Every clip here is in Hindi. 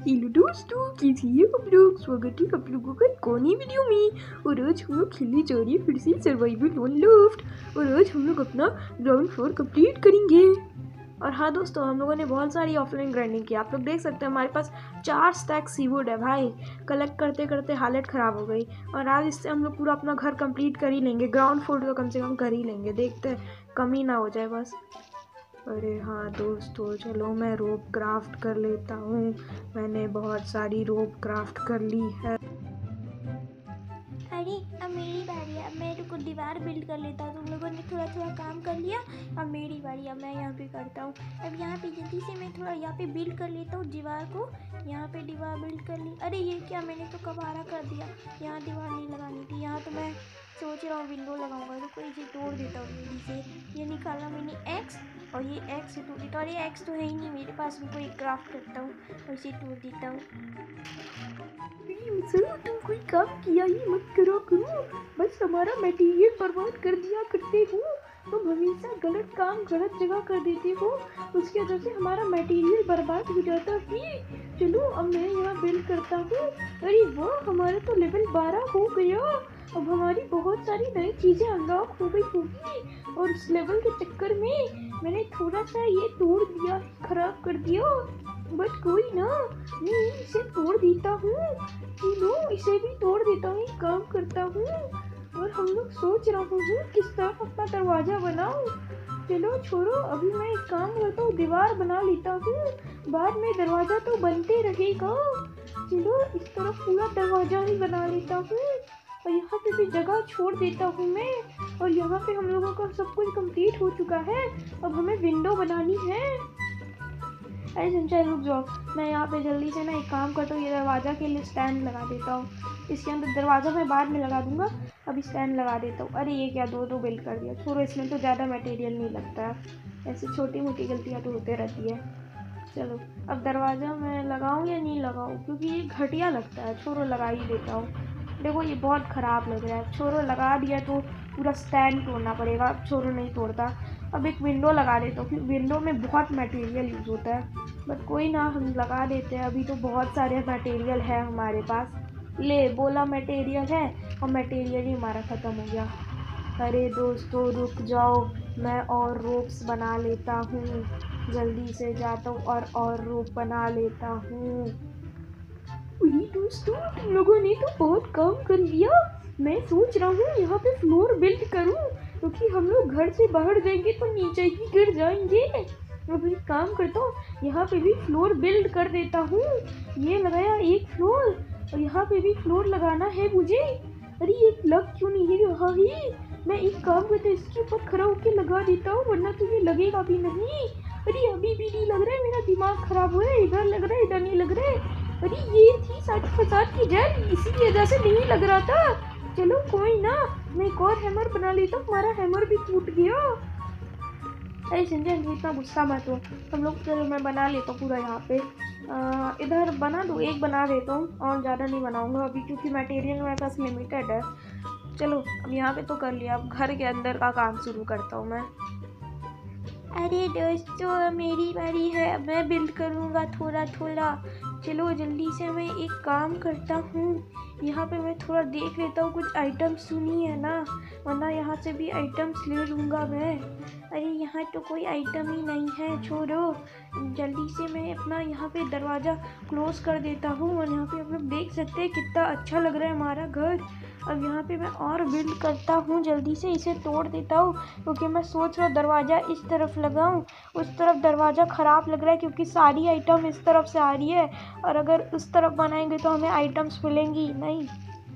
हेलो दोस्तों, कैसे हैं आप लोग। स्वागत है आप लोगों का एक नई वीडियो में। और आज हम लोग खेलने जा रहे हैं फिर से सर्वाइवल ऑन लॉफ्ट। और आज हम लोग अपना ग्राउंड फ्लोर कंप्लीट करेंगे। और हाँ दोस्तों, हम लोगों ने बहुत सारी ऑफलाइन ग्राइंडिंग की। आप लोग देख सकते हैं हमारे पास 4 स्टैक सीवुड है भाई। कलेक्ट करते करते हालत ख़राब हो गई। और आज इससे हम लोग पूरा अपना घर कंप्लीट कर ही लेंगे। ग्राउंड फ्लोर तो कम से कम कर ही लेंगे, देखते हैं कमी ना हो जाए बस। अरे हाँ दोस्तों, चलो मैं रोप क्राफ्ट कर लेता हूँ। मैंने बहुत सारी रोप क्राफ्ट कर ली है। अरे अब मेरी बारी है। अब मैं तो दीवार बिल्ड कर लेता हूँ। तुम लोगों ने थोड़ा थोड़ा काम कर लिया, अब मेरी बारी। अब मैं यहाँ पे करता हूँ। अब यहाँ पे जल्दी से मैं थोड़ा यहाँ पे बिल्ड कर लेता हूँ दीवार को। यहाँ पे दीवार बिल्ड कर ली। अरे ये क्या, मैंने तो कबाड़ा कर दिया। यहाँ दीवार नहीं लगानी थी। यहाँ तो मैं सोच रहा हूँ विंडो लगाऊंगा, तो कोई चीज़ तोड़ देता हूँ जल्दी से। ये निकाला मैंने एक्स, और ये एक्स से तोड़ देता हूँ। और ये एक्स तो है ही नहीं मेरे पास, भी कोई क्राफ्ट करता हूँ और इसे तोड़ देता हूँ। तुम कोई काम किया ही मत करो करो, बस हमारा मटेरियल बर्बाद कर दिया करते हो। तुम हमेशा गलत काम गलत जगह कर देते हो, उसकी वजह से हमारा मटेरियल बर्बाद हो जाता है। चलो अब मैं यहाँ बिल्ड करता हूँ। अरे वाह, हमारा तो लेवल 12 हो गया। अब हमारी बहुत सारी नई चीज़ें अनलॉक हो गई होगी। और उस लेवल के चक्कर में मैंने थोड़ा सा ये तोड़ दिया, खराब कर दिया। बट कोई ना, मैं इसे तोड़ देता हूँ। लो इसे भी तोड़ देता हूँ, एक काम करता हूँ। और हम लोग सोच रहा हूँ किस तरफ अपना दरवाज़ा बनाऊँ। चलो छोड़ो, अभी मैं एक काम करता हूँ, दीवार बना लेता हूँ। बाद में दरवाज़ा तो बनते रहेगा। चलो इस तरफ पूरा दरवाज़ा ही बना लेता हूँ। और यहाँ पे भी जगह छोड़ देता हूँ मैं। और यहाँ पे हम लोगों का सब कुछ कंप्लीट हो चुका है। अब हमें विंडो बनानी है। अरे संचय रुक जाओ, मैं यहाँ पे जल्दी से ना एक काम करता हूँ, ये दरवाज़ा के लिए स्टैंड लगा देता हूँ। इसके अंदर दरवाज़ा मैं बाद में लगा दूँगा, अभी स्टैंड लगा देता हूँ। अरे ये क्या, दो बिल्ड कर दिया। छोड़ो, इसमें तो ज़्यादा मटेरियल नहीं लगता है। ऐसी छोटी मोटी गलतियाँ तो होते रहती है। चलो अब दरवाज़ा मैं लगाऊँ या नहीं लगाऊँ, क्योंकि ये घटिया लगता है। छोड़ो, लगा ही देता हूँ। देखो ये बहुत ख़राब लग रहा है। छोड़ो, लगा दिया तो पूरा स्टैंड तोड़ना पड़ेगा। छोड़ो, नहीं तोड़ता। अब एक विंडो लगा देता हूँ, क्योंकि विंडो में बहुत मटेरियल यूज़ होता है। बट कोई ना, हम लगा देते हैं। अभी तो बहुत सारे मटेरियल है हमारे पास। ले बोला मटेरियल है, और मटेरियल ही हमारा ख़त्म हो गया। अरे दोस्तों रुक जाओ, मैं और रोप्स बना लेता हूँ। जल्दी से जाता हूँ और रोप बना लेता हूँ। दोस्तों, तुम लोगों ने तो बहुत काम कर लिया। मैं सोच रहा हूँ यहाँ पे फ्लोर बिल्ड करूँ, क्योंकि हम लोग घर से बाहर जाएंगे तो नीचे ही गिर जाएंगे। अभी काम करता हूँ, यहाँ पे भी फ्लोर बिल्ड कर देता हूँ। ये लगाया एक फ्लोर, और यहाँ पे भी फ्लोर लगाना है मुझे। अरे ये लग क्यों नहीं रहा है। मैं एक काम करता हूँ, इसके ऊपर खड़ा होकर लगा देता हूँ, वरना तो ये लगेगा भी नहीं। अरे अभी भी नहीं लग रहा है, मेरा दिमाग खराब हो रहा है। इधर लग रहा है, इधर नहीं लग रहा है। अरे ये थी सारी फसाद की जड़, इसी वजह से नहीं लग रहा था। चलो कोई ना, मैं एक और हैमर बना लेता हूँ। हमारा हैमर भी टूट गया। अरे संजय इतना गुस्सा मत हो। हम लोग, चलो मैं बना लेता हूँ पूरा। यहाँ पे इधर बना दो, एक बना देता हूँ, और ज़्यादा नहीं बनाऊँगा अभी, क्योंकि मटेरियल मेरे पास लिमिटेड है। चलो अब यहाँ पे तो कर लिया, अब घर के अंदर का काम शुरू करता हूँ मैं। अरे दोस्तों, मेरी बारी है। मैं बिल्ड करूँगा थोड़ा थोड़ा। चलो जल्दी से मैं एक काम करता हूँ। यहाँ पे मैं थोड़ा देख लेता हूँ, कुछ आइटम्स सुनी है ना, वरना यहाँ से भी आइटम्स ले लूँगा मैं। अरे यहाँ तो कोई आइटम ही नहीं है। छोड़ो, जल्दी से मैं अपना यहाँ पे दरवाज़ा क्लोज़ कर देता हूँ। और यहाँ पे आप लोग देख सकते हैं कितना अच्छा लग रहा है हमारा घर। अब यहाँ पे मैं और बिल्ड करता हूँ, जल्दी से इसे तोड़ देता हूँ, क्योंकि मैं सोच रहा हूँ दरवाज़ा इस तरफ लगाऊँ। उस तरफ दरवाज़ा ख़राब लग रहा है, क्योंकि सारी आइटम इस तरफ से आ रही है, और अगर उस तरफ बनाएंगे तो हमें आइटम्स मिलेंगी नहीं।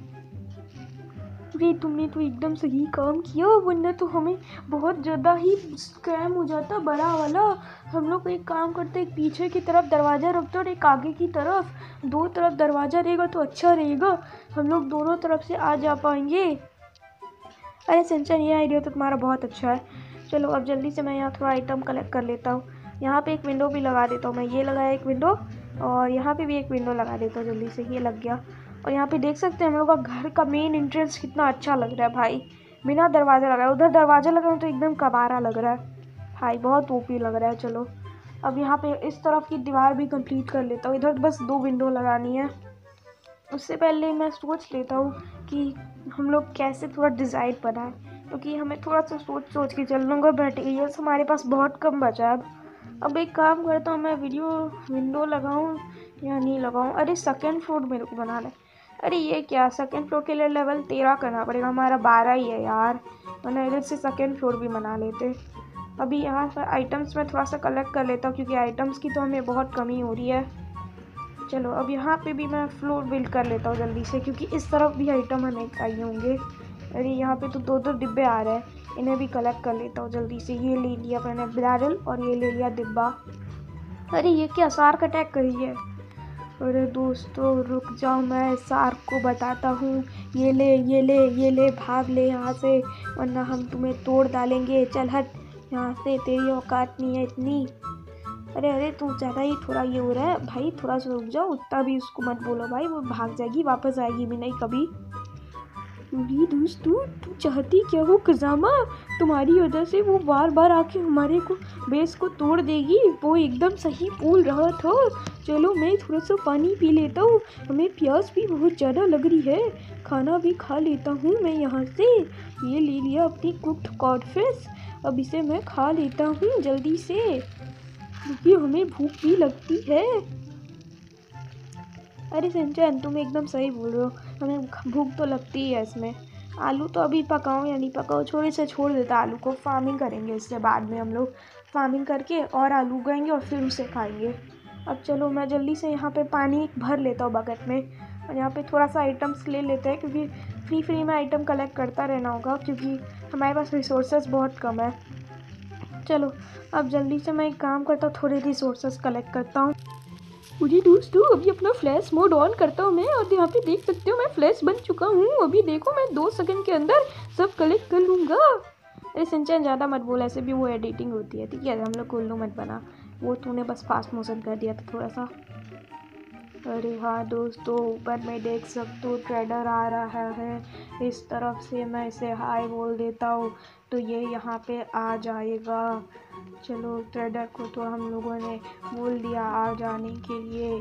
अरे तुमने तो एकदम सही काम किया, वरना तो हमें बहुत ज़्यादा ही स्कैम हो जाता बड़ा वाला। हम लोग एक काम करते, एक पीछे की तरफ दरवाज़ा रखते और एक आगे की तरफ। दो तरफ दरवाज़ा रहेगा तो अच्छा रहेगा, हम लोग दोनों तरफ से आ जा पाएंगे। अरे सिंचन, ये आइडिया तो तुम्हारा बहुत अच्छा है। चलो अब जल्दी से मैं यहाँ थोड़ा आइटम कलेक्ट कर लेता हूँ। यहाँ पे एक विंडो भी लगा देता हूँ मैं। ये लगाया एक विंडो, और यहाँ पे भी एक विंडो लगा देता हूँ जल्दी से। ये लग गया। और यहाँ पे देख सकते हैं हम लोग का घर का मेन एंट्रेंस कितना अच्छा लग रहा है भाई, बिना दरवाज़ा लगाए। उधर दरवाज़ा लगा तो एकदम कबारा लग रहा है भाई, बहुत ओपी लग रहा है। चलो अब यहाँ पे इस तरफ की दीवार भी कंप्लीट कर लेता हूँ। इधर बस 2 विंडो लगानी है। उससे पहले मैं सोच लेता हूँ कि हम लोग कैसे थोड़ा डिज़ाइन बनाएं, क्योंकि हमें थोड़ा सा सोच के चल लूँगा। मटेरियल्स हमारे पास बहुत कम बचा है। अब एक काम करता हूँ, मैं विंडो लगाऊँ या नहीं लगाऊँ। अरे सेकेंड फ्लोर मेरे को बनाना है। अरे ये क्या, सेकेंड फ्लोर के लिए लेवल 13 करना पड़ेगा, हमारा 12 ही है यार, वरना इधर से सेकेंड फ्लोर भी बना लेते। अभी यहाँ पर आइटम्स में थोड़ा सा कलेक्ट कर लेता हूँ, क्योंकि आइटम्स की तो हमें बहुत कमी हो रही है। चलो अब यहाँ पे भी मैं फ्लोर बिल्ड कर लेता हूँ जल्दी से, क्योंकि इस तरफ भी आइटम हमें चाहिए होंगे। अरे यहाँ पे तो 2 डिब्बे आ रहे हैं, इन्हें भी कलेक्ट कर लेता हूँ जल्दी से। ये ले लिया मैंने बैरल और ये ले लिया डिब्बा। अरे ये क्या, शार्क अटैक कर रही है। अरे दोस्तों रुक जाओ, मैं शार्क को बताता हूँ। ये ले भाग ले यहाँ से, वरना हम तुम्हें तोड़ डालेंगे। चल हट यहाँ से, तेरी औकात नहीं है इतनी। अरे तू ज़्यादा ही थोड़ा ये हो रहा है भाई, थोड़ा सा रुक जाओ। उतना भी उसको मत बोलो भाई, वो भाग जाएगी, वापस आएगी भी नहीं कभी। अरे दोस्तों तू चाहती क्या हो कज़ामा? तुम्हारी वजह से वो बार बार आके हमारे को बेस को तोड़ देगी। वो एकदम सही बोल रहा था। चलो मैं थोड़ा सा पानी पी लेता हूँ, हमें प्यास भी बहुत ज़्यादा लग रही है। खाना भी खा लेता हूँ मैं यहाँ से। ये ले लिया अपनी कुक्ड कॉडफिश, अब इसे मैं खा लेता हूँ जल्दी से, क्योंकि हमें भूख भी लगती है। अरे सिंचन तुम एकदम सही बोल रहे हो, हमें भूख तो लगती है इसमें। आलू तो अभी पकाओ या नहीं पकाओ, छोड़ देता आलू को, फार्मिंग करेंगे इससे बाद में। हम लोग फार्मिंग करके और आलू उगाएंगे और फिर उसे खाएंगे। अब चलो मैं जल्दी से यहाँ पे पानी भर लेता हूँ बकेट में, और यहाँ पे थोड़ा सा आइटम्स ले लेते हैं, क्योंकि फ्री में आइटम कलेक्ट करता रहना होगा, क्योंकि हमारे पास रिसोर्सेज बहुत कम है। चलो अब जल्दी से मैं एक काम करता हूँ, थोड़े रिसोर्सेज कलेक्ट करता हूँ। अरे दोस्तों अभी अपना फ्लैश मोड ऑन करता हूँ मैं, और यहाँ पे देख सकते हो मैं फ्लैश बन चुका हूँ। अभी देखो मैं 2 सेकंड के अंदर सब कलेक्ट कर लूँगा। अरे सिंचन ज़्यादा मत बोल, ऐसे भी वो एडिटिंग होती है, ठीक है? हम लोग को उल्लू मत बना, वो तूने बस फास्ट मोशन कर दिया था थोड़ा सा। अरे हाँ दोस्तों, ऊपर में देख सकते हो ट्रेडर आ रहा है। इस तरफ से मैं इसे हाय बोल देता हूँ तो ये यहाँ पे आ जाएगा। चलो ट्रेडर को तो हम लोगों ने बोल दिया आ जाने के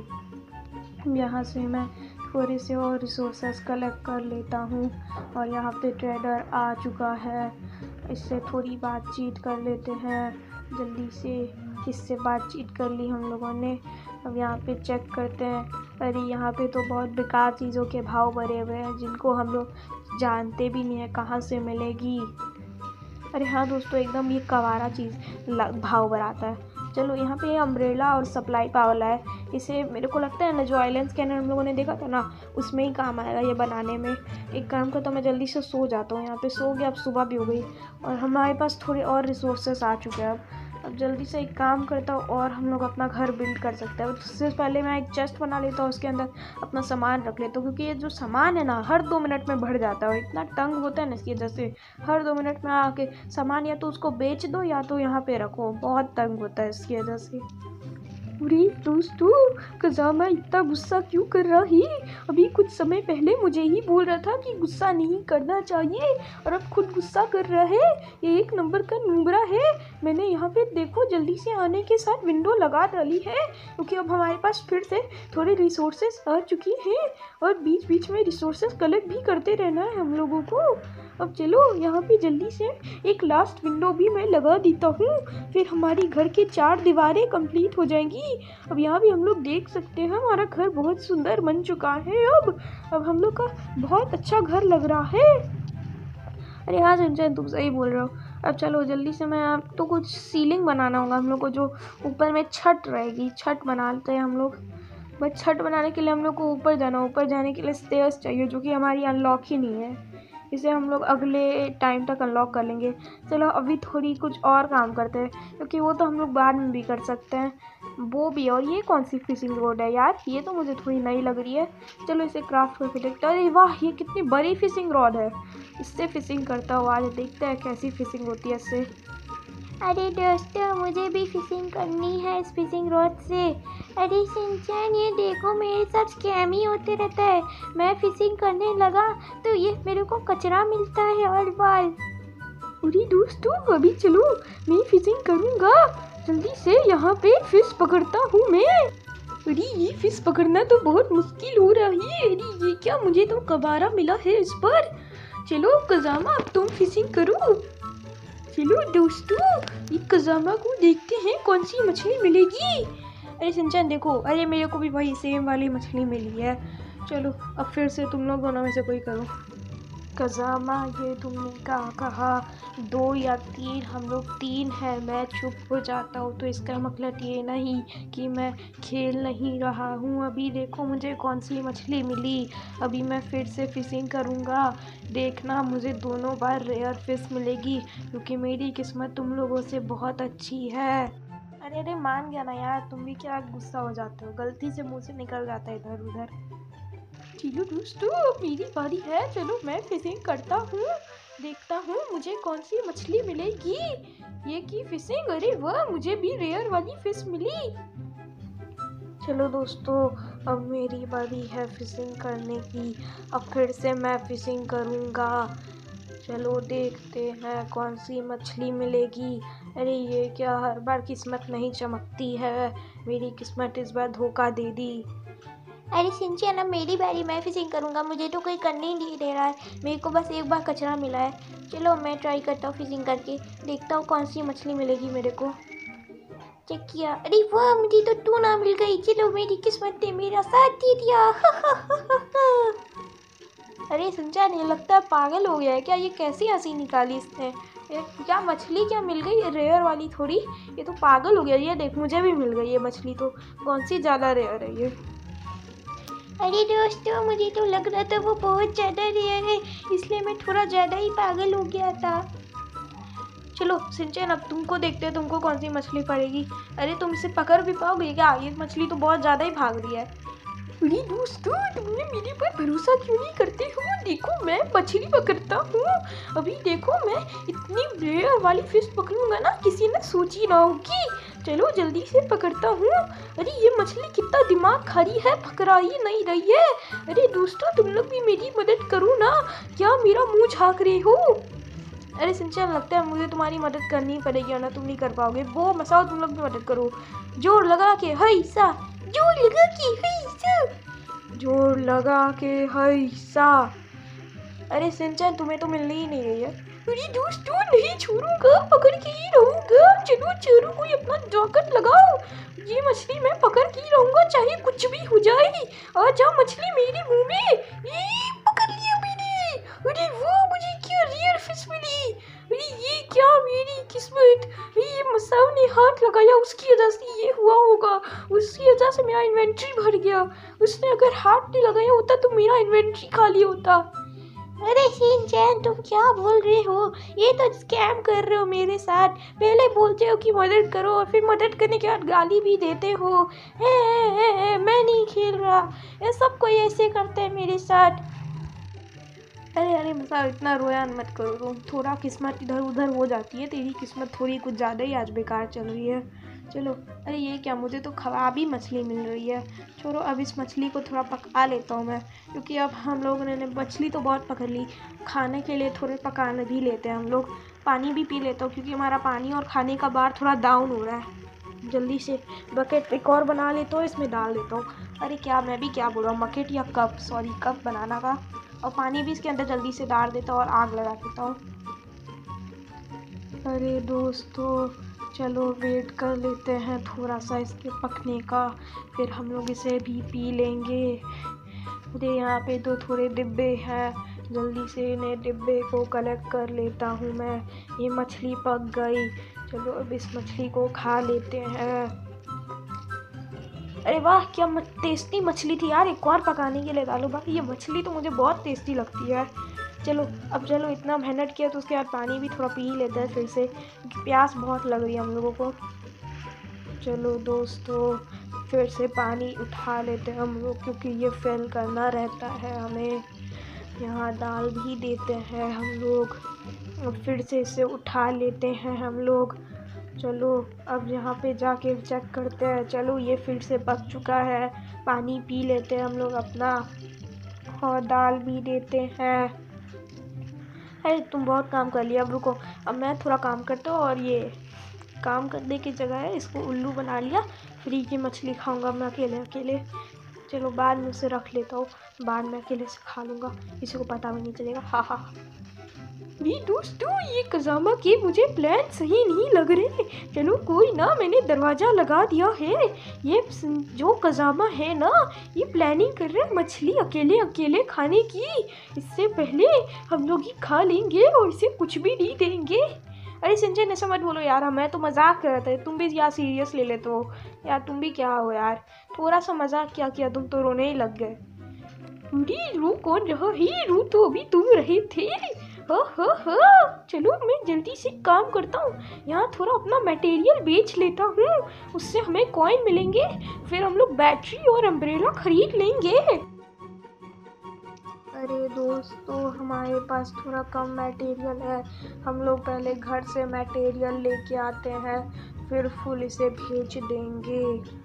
लिए। यहाँ से मैं थोड़े से और रिसोर्सेस कलेक्ट कर लेता हूँ, और यहाँ पे ट्रेडर आ चुका है। इससे थोड़ी बातचीत कर लेते हैं जल्दी से। इससे बातचीत कर ली हम लोगों ने। अब यहाँ पे चेक करते हैं। अरे यहाँ पे तो बहुत बेकार चीज़ों के भाव भरे हुए हैं, जिनको हम लोग जानते भी नहीं है कहाँ से मिलेगी। अरे हाँ दोस्तों, एकदम ये कवारा चीज़ भाव बढ़ाता है। चलो यहाँ पे अम्ब्रेला और सप्लाई पावर है, इसे मेरे को लगता है ना जो आइलैंड स्कैनर हम लोगों ने देखा था ना, उसमें ही काम आएगा ये बनाने में। एक काम करता हूँ, मैं जल्दी से सो जाता हूँ। यहाँ पे सो गया, अब सुबह भी हो गई और हमारे पास थोड़े और रिसोर्सेस आ चुके हैं। अब जल्दी से एक काम करता हूँ और हम लोग अपना घर बिल्ड कर सकते हैं। उससे पहले मैं एक चेस्ट बना लेता हूँ, उसके अंदर अपना सामान रख लेता हूँ, क्योंकि ये जो सामान है ना हर 2 मिनट में बढ़ जाता है और इतना तंग होता है ना इसकी वजह से। हर 2 मिनट में आके सामान या तो उसको बेच दो या तो यहाँ पे रखो, बहुत तंग होता है इसकी वजह से। अरे दोस्तों, कज़ामा इतना गुस्सा क्यों कर रहा है? अभी कुछ समय पहले मुझे ही बोल रहा था कि गुस्सा नहीं करना चाहिए, और अब खुद गुस्सा कर रहा है। ये 1 नंबर का नुबरा है। मैंने यहाँ पे देखो जल्दी से आने के साथ विंडो लगा डाली है, क्योंकि अब हमारे पास फिर से थोड़े रिसोर्सेज आ चुकी हैं, और बीच बीच में रिसोर्सेज कलेक्ट भी करते रहना है हम लोगों को। अब चलो यहाँ पे जल्दी से एक लास्ट विंडो भी मैं लगा देता हूँ, फिर हमारी घर के 4 दीवारें कंप्लीट हो जाएंगी। अब यहाँ भी हम लोग देख सकते हैं हमारा घर बहुत सुंदर बन चुका है। अब हम लोग का बहुत अच्छा घर लग रहा है। अरे हाँ संजय, तुम सही बोल रहे हो। अब चलो जल्दी से मैं, अब तो कुछ सीलिंग बनाना होगा हम लोग को, जो ऊपर में छत रहेगी, छत बनाते हैं हम लोग। बट छत बनाने के लिए हम लोग को ऊपर जाना, ऊपर जाने के लिए स्टेयर्स चाहिए, जो कि हमारी अनलॉक ही नहीं है। इसे हम लोग अगले टाइम तक अनलॉक कर लेंगे। चलो अभी थोड़ी कुछ और काम करते हैं, क्योंकि वो तो हम लोग बाद में भी कर सकते हैं वो भी। और ये कौन सी फिशिंग रोड है यार, ये तो मुझे थोड़ी नई लग रही है। चलो इसे क्राफ्ट करके देखते हैं। अरे वाह, ये कितनी बड़ी फिशिंग रॉड है। इससे फिशिंग करता हुआ आज देखते हैं कैसी फिशिंग होती है इससे। अरे दोस्तों, मुझे भी फिशिंग करनी है इस फिशिंग रॉड से। अरे सिंचन, ये देखो मेरे साथ स्कैम ही होते रहता है। मैं फिशिंग करने लगा तो ये मेरे को कचरा मिलता है हर बार। अरे दोस्तों, अभी चलो मैं फिशिंग करूँगा। जल्दी से यहाँ पे फिश पकड़ता हूँ मैं। अरे ये फिश पकड़ना तो बहुत मुश्किल हो रही है। अरे ये क्या, मुझे तो कबारा मिला है इस पर। चलो कजामा अब तुम फिशिंग करो। चलो दोस्तों ये कजामा को देखते हैं कौन सी मछली मिलेगी। अरे सिंचन देखो, अरे मेरे को भी भाई सेम वाली मछली मिली है। चलो अब फिर से तुम लोग दोनों में से कोई करो। कजामा ये तुमने कहा 2 या 3, हम लोग 3 हैं। मैं चुप हो जाता हूँ तो इसका मतलब ये नहीं कि मैं खेल नहीं रहा हूँ। अभी देखो मुझे कौन सी मछली मिली। अभी मैं फिर से फिशिंग करूँगा, देखना मुझे दोनों बार रेयर फिश मिलेगी क्योंकि मेरी किस्मत तुम लोगों से बहुत अच्छी है। अरे मान गया ना यार, तुम भी क्या गुस्सा हो जाते हो, गलती से मुँह से निकल जाता है इधर उधर। चलो दोस्तों मेरी बारी है। चलो मैं फिशिंग करता हूँ, देखता हूँ मुझे कौन सी मछली मिलेगी। ये की फिशिंग, अरे वाह मुझे भी रेयर वाली फिश मिली। चलो दोस्तों अब मेरी बारी है फिशिंग करने की। अब फिर से मैं फिशिंग करूँगा। चलो देखते हैं कौन सी मछली मिलेगी। अरे ये क्या, हर बार किस्मत नहीं चमकती है। मेरी किस्मत इस बार धोखा दे दी। अरे सिंचन अब मेरी बारी, मैं फिशिंग करूँगा। मुझे तो कोई करने ही नहीं दे रहा है, मेरे को बस एक बार कचरा मिला है। चलो मैं ट्राई करता हूँ फिशिंग करके, देखता हूँ कौन सी मछली मिलेगी मेरे को। चेक किया, अरे वाह मुझे तो टूना मिल गई। चलो मेरी किस्मत ने मेरा साथ दे दिया। अरे सिंचन ये लगता है पागल हो गया है क्या, ये कैसी हंसी निकाली इसने। ये क्या मछली क्या मिल गई, रेयर वाली थोड़ी, ये तो पागल हो गया। ये देख मुझे भी मिल गई ये मछली, तो कौन सी ज़्यादा रेयर है ये। अरे दोस्तों मुझे तो लग रहा था वो बहुत ज़्यादा रेयर है, इसलिए मैं थोड़ा ज़्यादा ही पागल हो गया था। चलो सिंचन अब तुमको देखते हैं तुमको कौन सी मछली पड़ेगी। अरे तुम इसे पकड़ भी पाओगे क्या, ये मछली तो बहुत ज़्यादा ही भाग रही है। अरे दोस्तों तुमने मेरे पर भरोसा क्यों नहीं करते हो। देखो मैं मछली पकड़ता हूँ। अभी देखो मैं इतनी रेयर वाली फिश पकड़ूंगा ना, किसी ने सोची ना होगी। चलो जल्दी से पकड़ता हूँ। अरे ये मछली कितना दिमाग खरी है, पकड़ा ही नहीं रही है। अरे दोस्तों तुम लोग भी मेरी मदद करो ना, क्या मेरा मुंह झाँक रहे हो। अरे सिंचन लगता है मुझे तुम्हारी मदद करनी पड़ेगी वरना तुम नहीं कर पाओगे। वो मसाओ तुम लोग भी मदद करो, जोर लगा के हैसा, जोर लगा के हैसा, जोर लगा के हैसा। अरे सिंचन तुम्हें तो मिलनी ही नहीं रही है। अरे दोस्तों नहीं छोड़ूंगा, पकड़ के ही रहूंगा। चलो चलो कोई अपना जॉकेट लगाओ, ये मछली मैं पकड़ के ही रहूंगा चाहे कुछ भी हो जाए। आ जा मछली मेरे मुंह में, ये पकड़ लिया मैंने। अरे वो मुझे क्या रेयर फिश मिली। अरे ये क्या मेरी किस्मत, ये मसाओ ने हाथ लगाया उसकी वजह से ये हुआ होगा, उसकी वजह से मेरा इन्वेंट्री भर गया। उसने अगर हाथ नहीं लगाया होता तो मेरा इन्वेंट्री खाली होता। अरे शिनचैन तुम क्या बोल रहे हो, ये तो स्कैम कर रहे हो मेरे साथ। पहले बोलते हो कि मदद करो और फिर मदद करने के बाद गाली भी देते हो। मैं नहीं खेल रहा, ये सब कोई ऐसे करते हैं मेरे साथ। अरे मसा इतना रोयान मत करो तुम, थोड़ा किस्मत इधर उधर हो जाती है। तेरी किस्मत थोड़ी कुछ ज़्यादा ही आज बेकार चल रही है। चलो अरे ये क्या, मुझे तो खराबी मछली मिल रही है। छोड़ो अब इस मछली को थोड़ा पका लेता हूँ मैं, क्योंकि अब हम लोगों ने मछली तो बहुत पकड़ ली, खाने के लिए थोड़े पकाने भी लेते हैं हम लोग। पानी भी पी लेता हूँ क्योंकि हमारा पानी और खाने का बार थोड़ा डाउन हो रहा है। जल्दी से बकेट एक और बना लेता हूँ, इसमें डाल देता हूँ। अरे क्या मैं भी क्या बोल रहा हूँ, बकेट या कप, सॉरी कप बनाना का। और पानी भी इसके अंदर जल्दी से डाल देता हूँ और आग लगा देता हूँ। अरे दोस्तों चलो वेट कर लेते हैं थोड़ा सा इसके पकने का, फिर हम लोग इसे भी पी लेंगे। अरे यहाँ पे तो थोड़े डिब्बे हैं, जल्दी से इन्हें डिब्बे को कलेक्ट कर लेता हूँ मैं। ये मछली पक गई, चलो अब इस मछली को खा लेते हैं। अरे वाह क्या टेस्टी मछली थी यार, एक और पकाने के लिए डालो। बाकी ये मछली तो मुझे बहुत टेस्टी लगती है। चलो इतना मेहनत किया तो उसके बाद पानी भी थोड़ा पी ही लेते हैं फिर से, क्योंकि प्यास बहुत लग रही है हम लोगों को। चलो दोस्तों फिर से पानी उठा लेते हैं हम लोग, क्योंकि ये फिल करना रहता है हमें। यहाँ डाल भी देते हैं हम लोग, फिर से इसे उठा लेते हैं हम लोग। चलो अब यहाँ पे जाके चेक करते हैं। चलो ये फिर से पक चुका है, पानी पी लेते हैं हम लोग अपना और डाल भी देते हैं। अरे तुम बहुत काम कर लिया, अब रुको अब मैं थोड़ा काम करता हूँ और ये काम करने की जगह है, इसको उल्लू बना लिया। फ्री की मछली खाऊंगा मैं अकेले अकेले। चलो बाद में उसे रख लेता हूँ, बाद में अकेले से खा लूँगा, किसी को पता भी नहीं चलेगा। हाँ हाँ भी दोस्तों, ये कजामा के मुझे प्लान सही नहीं लग रहे। चलो कोई ना, मैंने दरवाज़ा लगा दिया है। ये जो कजामा है ना, ये प्लानिंग कर रहे हैं मछली अकेले अकेले खाने की। इससे पहले हम लोग ही खा लेंगे और इसे कुछ भी नहीं देंगे। अरे संजय ऐसा मत बोलो यार, मैं तो मजाक कर रहा था, तुम भी यार सीरियस ले लेते हो यार। तुम भी क्या हो यार, थोड़ा सा मजाक क्या किया, तुम तो रोने ही लग गए। रू कौन रहा है? रू तो अभी तुम रहे थे। हाँ, चलो मैं जल्दी से काम करता हूँ, यहाँ थोड़ा अपना मटेरियल बेच लेता हूँ, उससे हमें कॉइन मिलेंगे, फिर हम लोग बैटरी और अम्ब्रेला खरीद लेंगे। अरे दोस्तों, हमारे पास थोड़ा कम मटेरियल है, हम लोग पहले घर से मटेरियल लेके आते हैं, फिर फुल इसे भेज देंगे।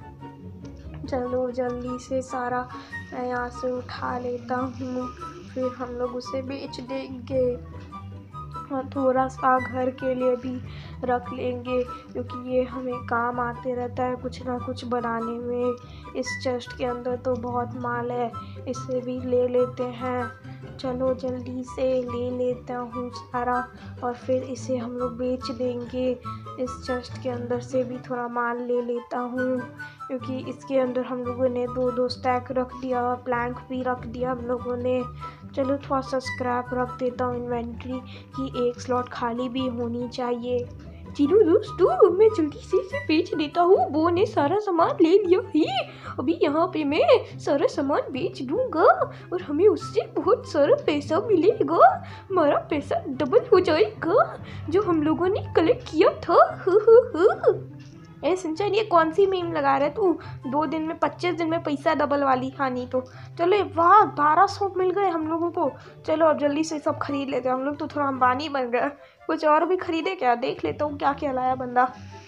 चलो जल्दी से सारा मैं यहाँ से उठा लेता हूँ, फिर हम लोग उसे बेच देंगे और थोड़ा सा घर के लिए भी रख लेंगे, क्योंकि ये हमें काम आते रहता है कुछ ना कुछ बनाने में। इस चेस्ट के अंदर तो बहुत माल है, इसे भी ले लेते हैं। चलो जल्दी से ले लेता हूँ सारा और फिर इसे हम लोग बेच देंगे। इस चेस्ट के अंदर से भी थोड़ा माल ले लेता हूँ, क्योंकि इसके अंदर हम लोगों ने दो स्टैक रख दिया, प्लैंक भी रख दिया हम लोगों ने। चलो थोड़ा सा स्क्रैप रख देता हूँ इन्वेंट्री की, एक स्लॉट खाली भी होनी चाहिए। चलो दोस्तों, मैं जल्दी से इसे बेच देता हूँ। वो ने सारा सामान ले लिया है, अभी यहाँ पे मैं सारा सामान बेच दूँगा और हमें उससे बहुत सारा पैसा मिलेगा। हमारा पैसा डबल हो जाएगा जो हम लोगों ने कलेक्ट किया था। ए सिंचन, ये कौन सी मीम लगा रहे तू? 2 दिन में 25 दिन में पैसा डबल वाली खानी तो। चलो वाह, 1200 मिल गए हम लोगों को। चलो अब जल्दी से सब खरीद लेते हैं, हम लोग तो थोड़ा अंबानी बन गए। कुछ और भी खरीदे क्या, देख लेता हूँ क्या क्या लाया बंदा।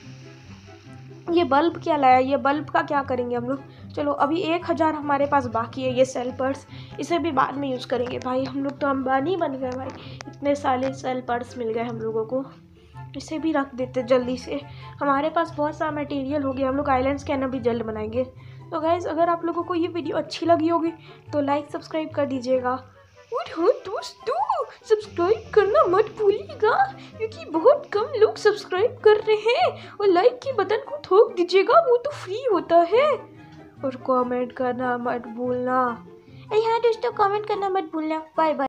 ये बल्ब क्या लाया, ये बल्ब का क्या करेंगे हम लोग? चलो अभी 1000 हमारे पास बाकी है, ये सेल पर्स, इसे भी बाद में यूज़ करेंगे। भाई हम लोग तो अंबानी बन गए भाई, इतने सारे सेल पर्स मिल गए हम लोगों को। इसे भी रख देते जल्दी से, हमारे पास बहुत सारा मटेरियल हो गया। हम लोग आइलैंड स्कैनर भी जल्द बनाएंगे। तो गाइज़, अगर आप लोगों को ये वीडियो अच्छी लगी होगी तो लाइक सब्सक्राइब कर दीजिएगा। और हाँ दोस्तों, सब्सक्राइब करना मत भूलिएगा, क्योंकि बहुत कम लोग सब्सक्राइब कर रहे हैं। और लाइक के बटन को ठोक दीजिएगा, वो तो फ्री होता है। और कमेंट करना मत भूलना। हाँ दोस्तों, कमेंट करना मत भूलना। Bye bye.